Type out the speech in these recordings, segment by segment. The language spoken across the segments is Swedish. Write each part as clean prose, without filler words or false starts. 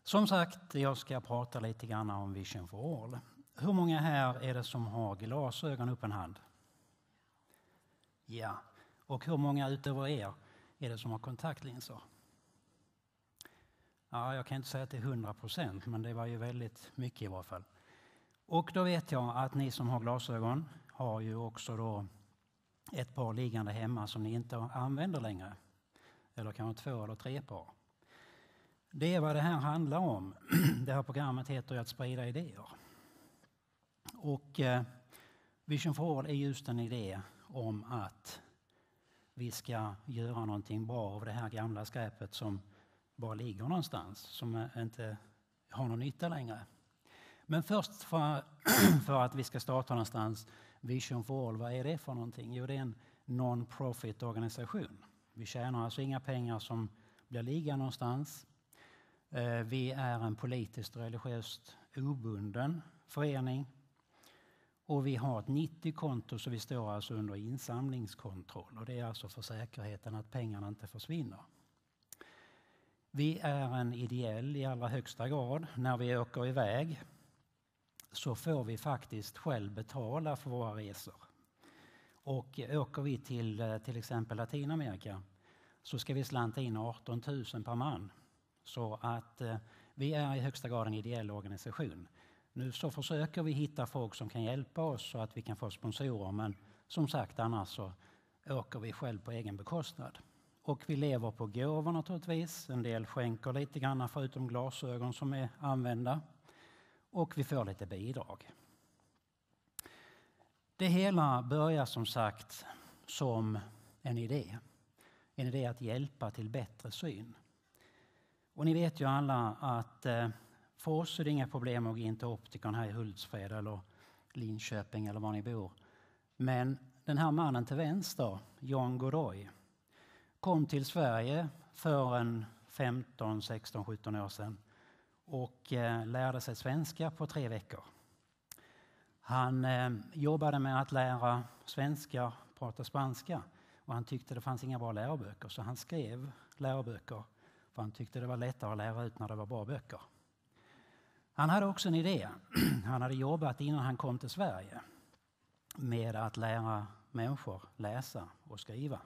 Som sagt, jag ska prata lite grann om Vision for All. Hur många här är det som har glasögon upp en hand? Ja. Och hur många utöver er är det som har kontaktlinser? Ja, jag kan inte säga att det är 100%, men det var ju väldigt mycket i varje fall. Och då vet jag att ni som har glasögon har ju också då ett par liggande hemma som ni inte använder längre. Eller kanske 2 eller 3 par. Det är vad det här handlar om. Det här programmet heter ju att sprida idéer. Och Vision for All är just en idé om att vi ska göra någonting bra av det här gamla skräpet som bara ligger någonstans, som inte har någon nytta längre. Men först för att vi ska starta någonstans, Vision for All, vad är det för någonting? Jo, det är en non-profit organisation. Vi tjänar alltså inga pengar som blir liggande någonstans. Vi är en politiskt och religiöst obunden förening. Och vi har ett 90-konto, så vi står alltså under insamlingskontroll. Och det är alltså för säkerheten att pengarna inte försvinner. Vi är en ideell i allra högsta grad. När vi åker iväg så får vi faktiskt själv betala för våra resor. Och åker vi till exempel Latinamerika så ska vi slanta in 18 000 per man. Så att vi är i högsta grad en ideell organisation. Nu så försöker vi hitta folk som kan hjälpa oss så att vi kan få sponsorer. Men som sagt, annars så åker vi själv på egen bekostnad. Och vi lever på gåvor naturligtvis. En del skänker lite grann förutom glasögon som är använda. Och vi får lite bidrag. Det hela börjar som sagt som en idé. En idé att hjälpa till bättre syn. Och ni vet ju alla att för oss är det inga problem att gå in till optikern här i Hultsfred eller Linköping eller var ni bor. Men den här mannen till vänster, John Godoy, kom till Sverige för en 15, 16, 17 år sedan och lärde sig svenska på 3 veckor. Han jobbade med att lära svenskar prata spanska och han tyckte det fanns inga bra läroböcker, så han skrev läroböcker för han tyckte det var lättare att lära ut när det var bra böcker. Han hade också en idé. Han hade jobbat innan han kom till Sverige med att lära människor läsa och skriva.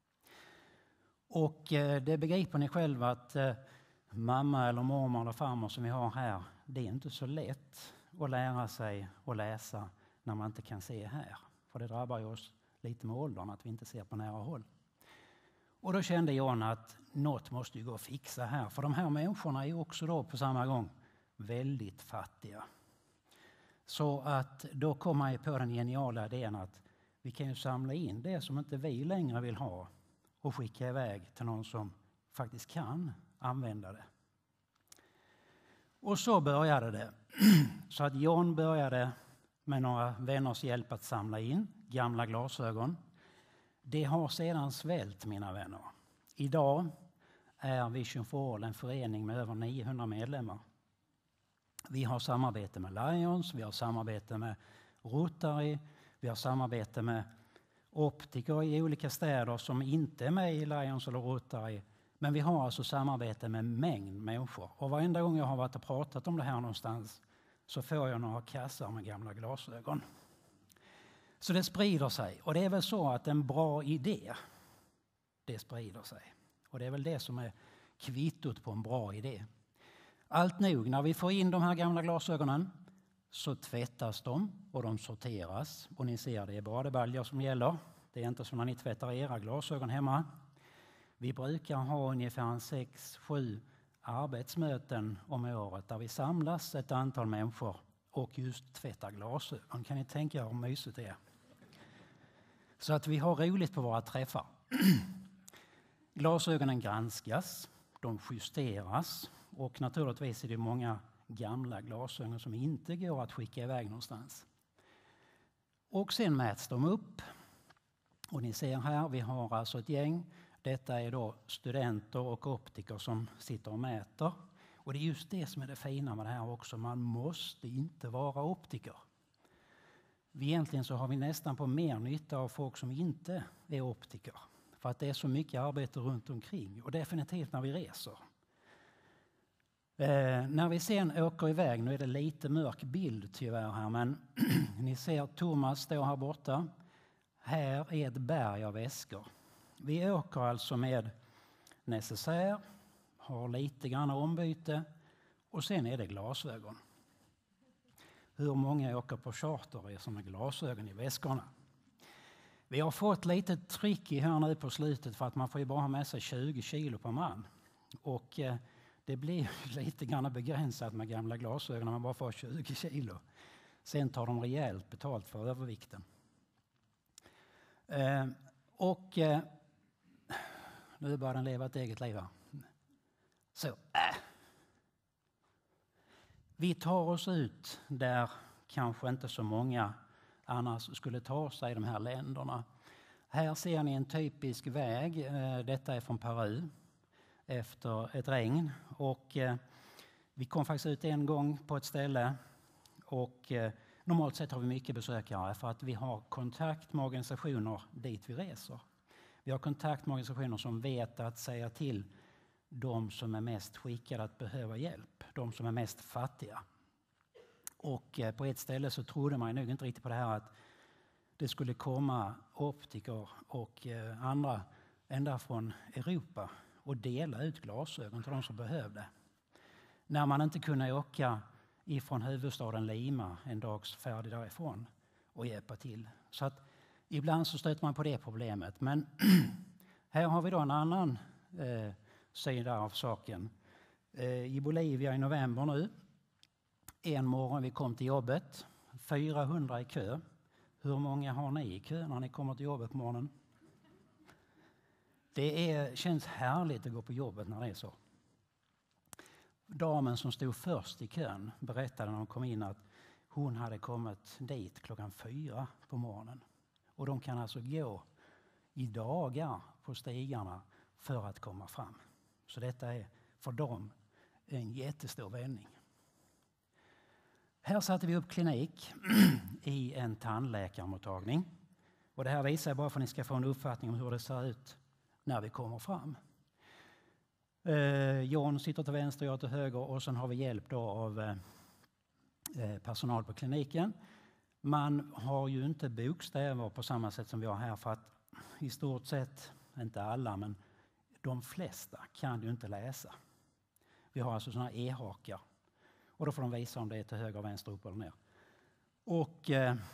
Och det begriper ni själva att mamma eller mormor eller farmor som vi har här, det är inte så lätt att lära sig att läsa när man inte kan se här. För det drabbar ju oss lite med åldern att vi inte ser på nära håll. Och då kände John att något måste ju gå att fixa här. För de här människorna är ju också då på samma gång väldigt fattiga. Så att då kom man ju på den geniala idén att vi kan ju samla in det som inte vi längre vill ha och skicka iväg till någon som faktiskt kan använda det. Och så började det. Så att John började med några vänners hjälp att samla in gamla glasögon. Det har sedan svällt, mina vänner. Idag är Vision for All en förening med över 900 medlemmar. Vi har samarbete med Lions, vi har samarbete med Rotary, vi har samarbete med optiker i olika städer som inte är med i Lions eller Rotary. Men vi har alltså samarbete med en mängd människor. Och varenda gång jag har varit och pratat om det här någonstans så får jag några kassar med gamla glasögon. Så det sprider sig. Och det är väl så att en bra idé, det sprider sig. Och det är väl det som är kvittot på en bra idé. Allt nog, när vi får in de här gamla glasögonen så tvättas de och de sorteras. Och ni ser, det är badebaljor som gäller. Det är inte som när ni tvättar era glasögon hemma. Vi brukar ha ungefär 6-7 arbetsmöten om året där vi samlas ett antal människor och just tvättar glasögon. Kan ni tänka er hur mysigt det är? Så att vi har roligt på våra träffar. Glasögonen granskas, de justeras och naturligtvis är det många gamla glasögon som inte går att skicka iväg någonstans. Och sen mäts de upp. Och ni ser här, vi har alltså ett gäng. Detta är då studenter och optiker som sitter och mäter. Och det är just det som är det fina med det här också. Man måste inte vara optiker. Egentligen så har vi nästan på mer nytta av folk som inte är optiker. För att det är så mycket arbete runt omkring. Och definitivt när vi reser. När vi sen åker iväg, nu är det lite mörk bild tyvärr här, men ni ser Thomas stå här borta. Här är ett berg av väskor. Vi åker alltså med necessär, har lite grann ombyte och sen är det glasögon. Hur många åker på charterresor med glasögon i väskorna? Vi har fått lite tricky här nu på slutet för att man får ju bara ha med sig 20 kilo per man. Och det blir lite grann begränsat med gamla glasögon när man bara får 20 kilo. Sen tar de rejält betalt för övervikten. Nu börjar den leva ett eget liv här. Så. Vi tar oss ut där kanske inte så många annars skulle ta sig i de här länderna. Här ser ni en typisk väg. Detta är från Peru efter ett regn. Och vi kom faktiskt ut en gång på ett ställe. Och normalt sett har vi mycket besökare för att vi har kontakt med organisationer dit vi reser. Vi har kontakt med organisationer som vet att säga till de som är mest skickade att behöva hjälp. De som är mest fattiga. Och på ett ställe så trodde man nog inte riktigt på det här att det skulle komma optiker och andra ända från Europa och dela ut glasögon till de som behövde. När man inte kunde åka ifrån huvudstaden Lima en dags färd därifrån och hjälpa till. Så att ibland så stöter man på det problemet. Men här har vi då en annan sida av saken. I Bolivia i november nu. En morgon vi kom till jobbet. 400 i kö. Hur många har ni i kö när ni kommer till jobbet på morgonen? Det känns härligt att gå på jobbet när det är så. Damen som stod först i kön berättade när hon kom in att hon hade kommit dit 4:00 på morgonen. Och de kan alltså gå i dagar på stigarna för att komma fram. Så detta är för dem en jättestor vändning. Här satte vi upp klinik i en tandläkarmottagning. Och det här visar jag bara för att ni ska få en uppfattning om hur det ser ut när vi kommer fram. John sitter till vänster, jag till höger och sen har vi hjälp då av personal på kliniken. Man har ju inte bokstäver på samma sätt som vi har här för att i stort sett, inte alla, men de flesta kan ju inte läsa. Vi har alltså sådana e-hakar och då får de visa om det är till höger, vänster, upp eller ner. Och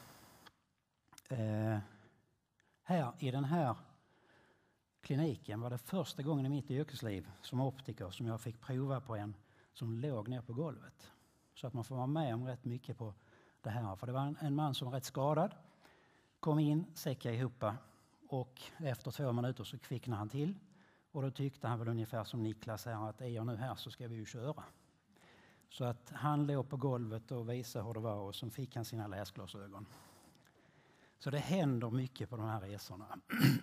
här i den här kliniken var det första gången i mitt yrkesliv som optiker som jag fick prova på en som låg ner på golvet. Så att man får vara med om rätt mycket på det här. För det var en man som var rätt skadad. Kom in, säckade ihop och efter 2 minuter så kvicknade han till. Och då tyckte han väl ungefär som Niklas här att är jag nu här så ska vi ju köra. Så att han låg på golvet och visade hur det var och så fick han sina läsglasögon. Så det händer mycket på de här resorna.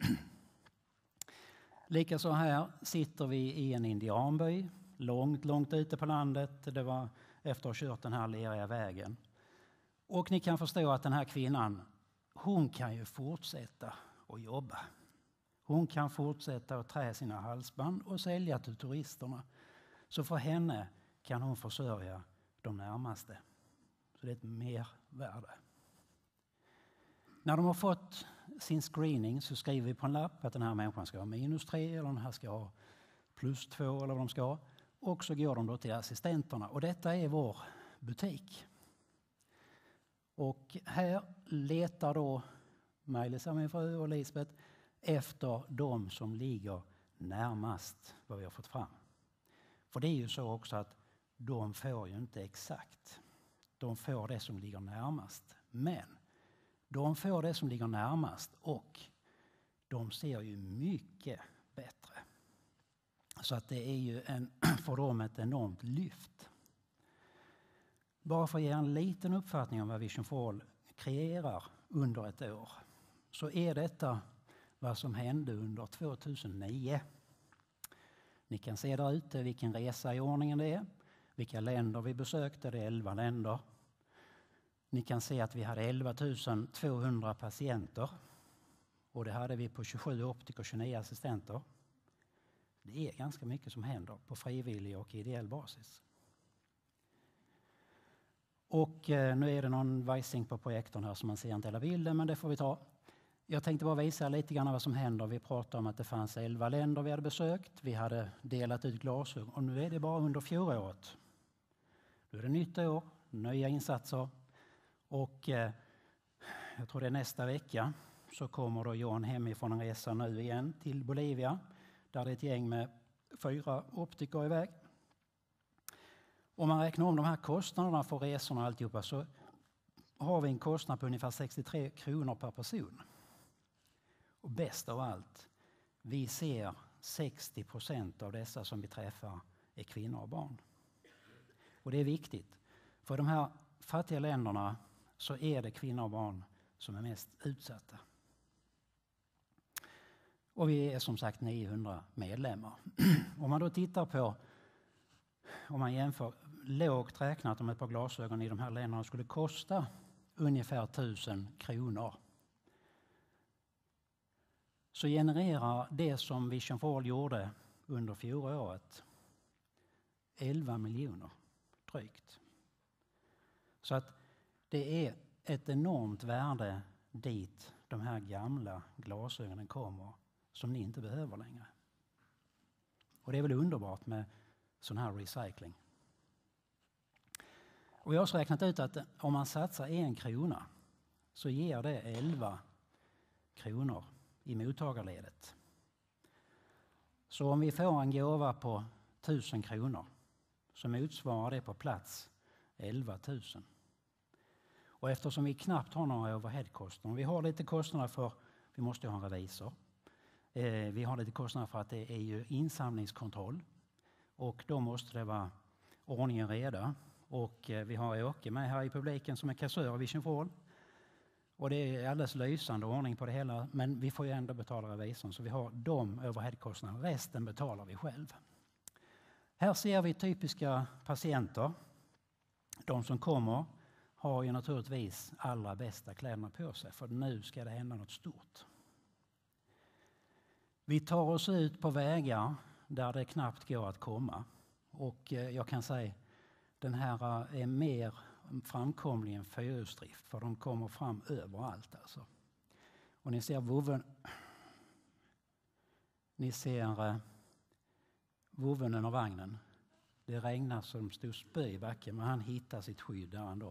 Likaså här sitter vi i en indianby, långt ute på landet. Det var efter att ha kört den här leriga vägen. Och ni kan förstå att den här kvinnan, hon kan ju fortsätta att jobba. Hon kan fortsätta att trä sina halsband och sälja till turisterna. Så för henne kan hon försörja de närmaste. Så det är ett mervärde. När de har fått sin screening så skriver vi på en lapp att den här människan ska ha -3 eller den här ska ha +2 eller vad de ska ha. Och så går de då till assistenterna. Och detta är vår butik. Och här letar då Maj-Lisa, min fru och Lisbeth efter de som ligger närmast vad vi har fått fram. För det är ju så också att de får ju inte exakt. De får det som ligger närmast. Men de får det som ligger närmast och de ser ju mycket bättre. Så att det är ju för dem ett enormt lyft. Bara för att ge en liten uppfattning om vad Vision for All kreerar under ett år så är detta vad som hände under 2009. Ni kan se där ute vilken resa i ordningen det är, vilka länder vi besökte, det är 11 länder. Ni kan se att vi hade 11 200 patienter och det hade vi på 27 optiker och 29 assistenter. Det är ganska mycket som händer på frivillig och ideell basis. Och nu är det någon vajsing på projektorn här så man ser inte hela bilden, men det får vi ta. Jag tänkte bara visa lite grann vad som händer. Vi pratade om att det fanns 11 länder vi hade besökt. Vi hade delat ut glasögon och nu är det bara under fjolåret. Nu är det nytt år, nya insatser och jag tror det är nästa vecka så kommer då John hemifrån en resa nu igen till Bolivia där det är ett gäng med 4 optiker iväg. Om man räknar om de här kostnaderna för resorna och alltihopa så har vi en kostnad på ungefär 63 kronor per person. Och bäst av allt, vi ser 60% av dessa som vi träffar är kvinnor och barn. Och det är viktigt. För i de här fattiga länderna så är det kvinnor och barn som är mest utsatta. Och vi är som sagt 900 medlemmar. Om man då tittar på, om man jämför lågt räknat om ett par glasögon i de här länderna skulle kosta ungefär 1000 kronor. Så genererar det som Vision for All gjorde under fjolåret 11 miljoner drygt. Så att det är ett enormt värde dit de här gamla glasögonen kommer som ni inte behöver längre. Och det är väl underbart med sån här recycling. Och jag har också räknat ut att om man satsar 1 krona så ger det 11 kronor i mottagarledet. Så om vi får en gåva på 1000 kronor så motsvarar det på plats 11 000. Och eftersom vi knappt har några overheadkostnader, vi har lite kostnader för, vi måste ha en revisor. Vi har lite kostnader för att det är ju insamlingskontroll och då måste det vara ordning och reda. Och vi har Åke med här i publiken som är kassör av Vision for All. Och det är alldeles lysande ordning på det hela, men vi får ju ändå betala revisorn så vi har de overheadkostnaderna. Resten betalar vi själv. Här ser vi typiska patienter. De som kommer har ju naturligtvis allra bästa kläderna på sig för nu ska det hända något stort. Vi tar oss ut på vägar där det knappt går att komma och jag kan säga den här är mer framkomlig än fyrhjulsdrift för de kommer fram överallt alltså. Och ni ser vovven och vagnen. Det regnar som stod spö i backen men han hittar sitt skydd där ändå.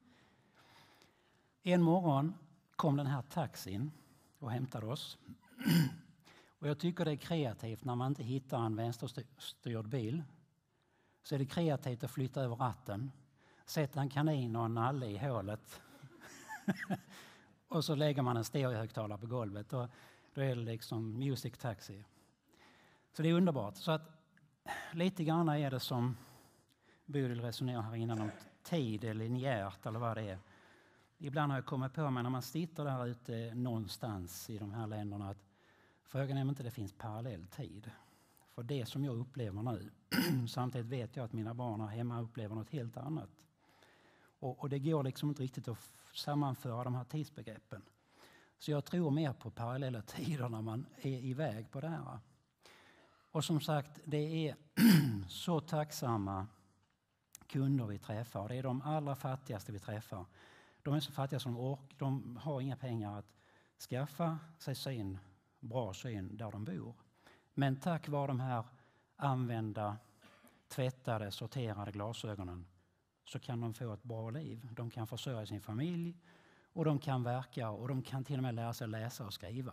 En morgon kom den här taxin och hämtade oss. Och jag tycker det är kreativt när man inte hittar en vänsterstyrd bil. Så är det kreativt att flytta över ratten. Sätta en kanin och en nalle i hålet. Och så lägger man en stereohögtalare på golvet. Och då är det liksom music taxi. Så det är underbart. Så att lite grann är det som Bodil resonerar här innan om tid eller linjärt eller vad det är. Ibland har jag kommit på mig när man sitter där ute någonstans i de här länderna att frågan är om inte det finns parallell tid. För det som jag upplever nu, samtidigt vet jag att mina barn här hemma upplever något helt annat. Och det går liksom inte riktigt att sammanföra de här tidsbegreppen. Så jag tror mer på parallella tider när man är iväg på det här. Och som sagt, det är så tacksamma kunder vi träffar. Det är de allra fattigaste vi träffar. De är så fattiga som de har inga pengar att skaffa sig bra syn där de bor. Men tack vare de här använda, tvättade, sorterade glasögonen så kan de få ett bra liv. De kan försörja sin familj och de kan verka och de kan till och med lära sig läsa och skriva.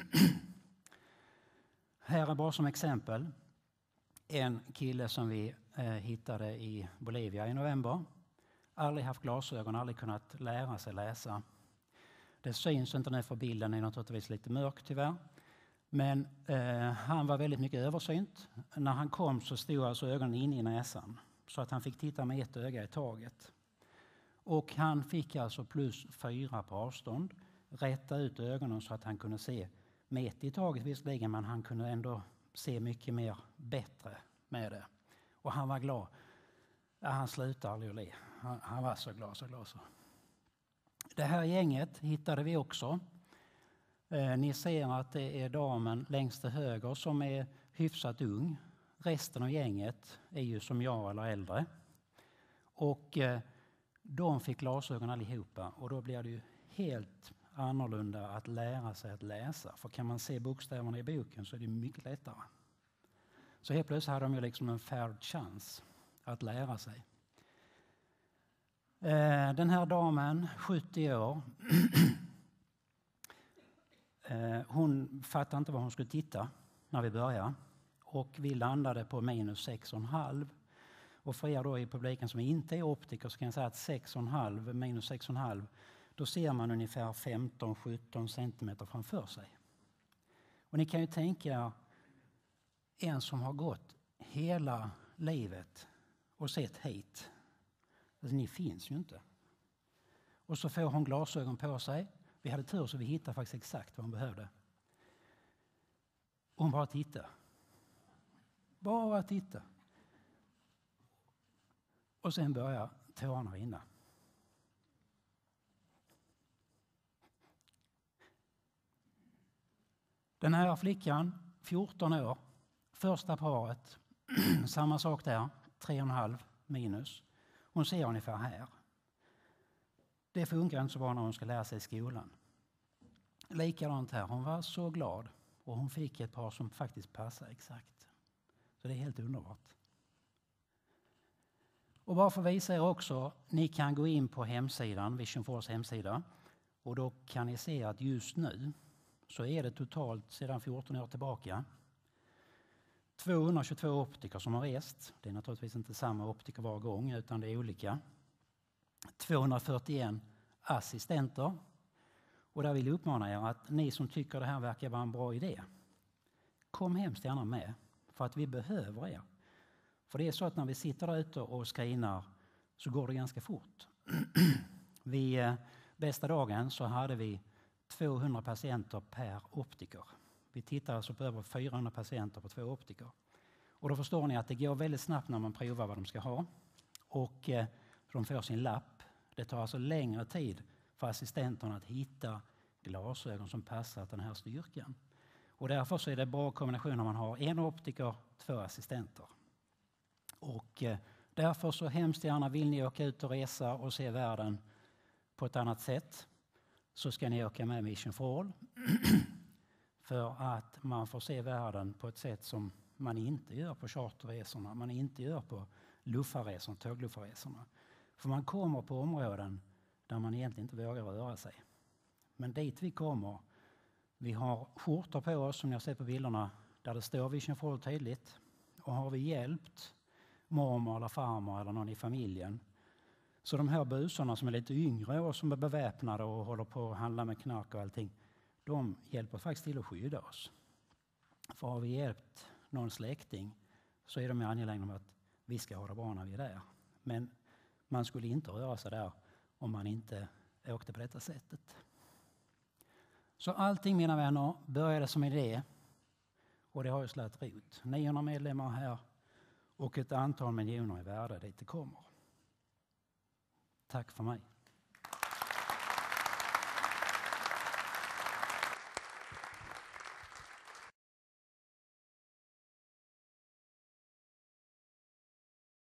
Här är bara som exempel en kille som vi hittade i Bolivia i november. Aldrig haft glasögon, aldrig kunnat lära sig läsa. Det syns inte nu för bilden är naturligtvis lite mörk tyvärr. Men han var väldigt mycket översynt. När han kom så stod alltså ögonen in i näsan. Så att han fick titta med ett öga i taget. Och han fick alltså +4 på avstånd. Rätta ut ögonen så att han kunde se med ett i taget visserligen. Men han kunde ändå se mycket mer bättre med det. Och han var glad. Ja, han slutade aldrig att le. Han var så glad. Så. Det här gänget hittade vi också. Ni ser att det är damen längst till höger som är hyfsat ung. Resten av gänget är ju som jag eller äldre. Och De fick glasögon allihopa och då blir det ju helt annorlunda att lära sig att läsa. För kan man se bokstäverna i boken så är det mycket lättare. Så helt plötsligt hade de ju liksom en fair chans att lära sig. Den här damen, 70 år, hon fattade inte vad hon skulle titta när vi började. Och vi landade på minus 6,5. Och för er då i publiken som inte är optiker så kan jag säga att 6,5 minus 6,5, då ser man ungefär 15-17 centimeter framför sig. Och ni kan ju tänka en som har gått hela livet och sett hit. Alltså, ni finns ju inte. Och så får hon glasögon på sig. Vi hade tur så vi hittade faktiskt exakt vad hon behövde. Och hon bara tittade. Bara titta. Och sen börjar tårarna rinna. Den här flickan, 14 år, första paret, samma sak där, 3,5 minus. Hon ser ungefär här. Det funkar inte så bra när hon ska lära sig i skolan. Likadant här, hon var så glad och hon fick ett par som faktiskt passar exakt. Så det är helt underbart. Och bara för att visa er också, ni kan gå in på hemsidan, Vision Force hemsida, och då kan ni se att just nu så är det totalt sedan 14 år tillbaka 222 optiker som har rest. Det är naturligtvis inte samma optiker var gång utan det är olika. 241 assistenter. Och där vill jag uppmana er att ni som tycker det här verkar vara en bra idé, kom hemskt gärna med för att vi behöver er. För det är så att när vi sitter där ute och screenar så går det ganska fort. Bästa dagen så hade vi 200 patienter per optiker. Vi tittar alltså på över 400 patienter på 2 optiker. Och då förstår ni att det går väldigt snabbt när man provar vad de ska ha. Och de får sin lapp. Det tar alltså längre tid för assistenterna att hitta glasögon som passar den här styrkan. Och därför så är det bra kombination när man har en optiker, 2 assistenter. Och därför så hemskt gärna vill ni åka ut och resa och se världen på ett annat sätt, så ska ni åka med Mission for All. För att man får se världen på ett sätt som man inte gör på charterresorna, man inte gör på luftfarresorna, tågluffarresorna. För man kommer på områden där man egentligen inte vågar röra sig. Men dit vi kommer, vi har skjortor på oss som ni har sett på bilderna där det står Vision for All tydligt. Och har vi hjälpt mormor eller farmor eller någon i familjen, så de här busorna som är lite yngre och som är beväpnade och håller på att handla med knark och allting, de hjälper faktiskt till att skydda oss. För har vi hjälpt någon släkting så är de angelägna om att vi ska ha det bra när vi är där. Men man skulle inte röra sig där om man inte åkte på detta sättet. Så allting, mina vänner, började som idé och det har ju slagit rot. 900 medlemmar här och ett antal miljoner i värde dit det kommer. Tack för mig.